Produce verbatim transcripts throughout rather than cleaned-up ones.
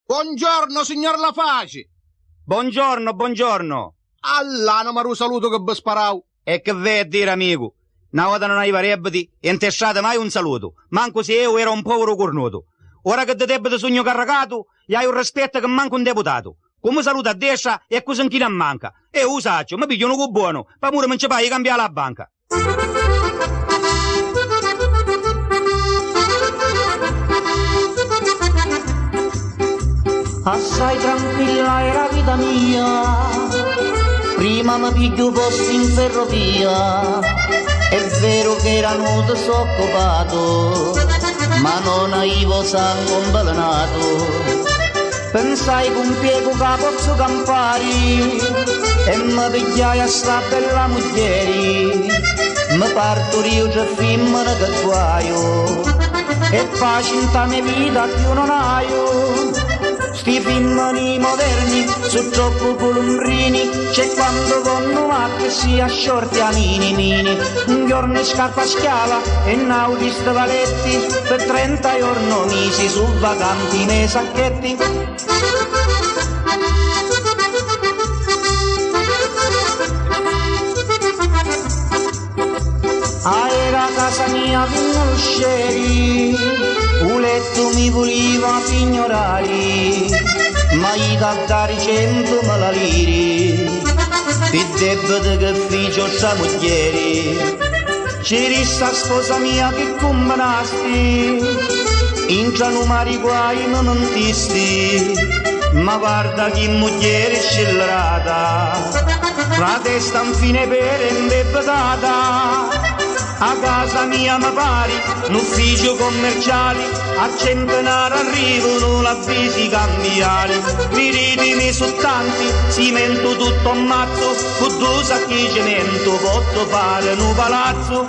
Buongiorno, signor Lafaci. Buongiorno, buongiorno. Allah, non mi saluto che vi sparau. E che vai a dire, amico? Una volta non arriverebbe e non ti strada mai un saluto, manco se io ero un povero cornuto. Ora che ti debito sogno carregato, gli hai un rispetto che manca un deputato. Come saluta a destra e così anche non manca. E usaccio, mi pigliono con buono, pa' pure non ci fai cambiare la banca. Assai tranquilla era vita mia, prima mi piglio posti in ferrovia. È vero che era nudo soccopato, ma non avevo sangue imbalenato. Pensai con piego che posso campare e mi pigliai a sta bella muglieri. Mi partorio già femmina che guaio e pace in ta mia vita più non haio. Sti femmini moderni su troppo columbrini, c'è quando vanno macchie si asciorti a mini mini. Un giorno in scarpa a schiava e naudi stavaletti, per trenta giorni misi su vacanti nei sacchetti. Ah, era casa mia fino all'uscieri, un letto mi voleva pignorare, ma gli da dare cento me la liri, per debito che figlio sta moglieri. C'eri sta sposa mia che combinasti, intrano mariguai mi mentisti, ma guarda che mogliere scellerata, la testa infine per indebitata. A casa mia mi pari, un ufficio commerciale, a centenario arrivano la visi cambiali. Viritimi su tanti, cimento tutto un mazzo, con due sacchi di cemento posso fare un palazzo.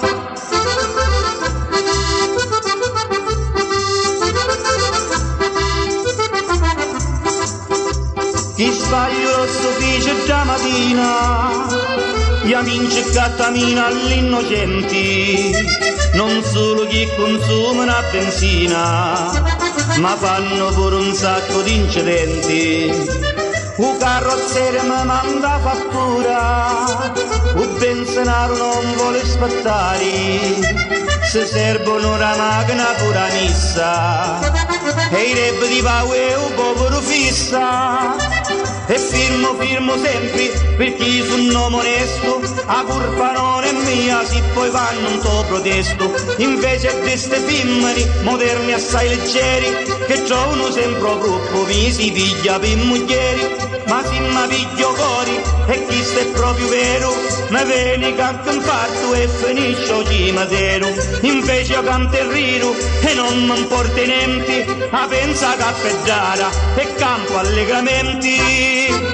Chi sbaglio lo stufficio già mattina, gli amici cattamina all'innocenti, non solo chi consuma la benzina, ma fanno pure un sacco di incidenti. Un carrozziere mi manda fattura, un benzinario non vuole aspettare, se servono una macchina pure a missa, e i rep di pau e un povero fissa. E firmo, firmo sempre, perché sono onesto, a colpa non è mia, se poi vanno un to protesto. Invece di ste femmini, moderni assai leggeri, che trovano sempre troppo, mi si piglia per moglieri. Ma se mi piglio cori, e chi sta è proprio vero, mi viene canto in fatto e finisce il cimitero. Invece io canto il riro, e non mi importa niente, a pensa che appeggiata, e campo allegramente.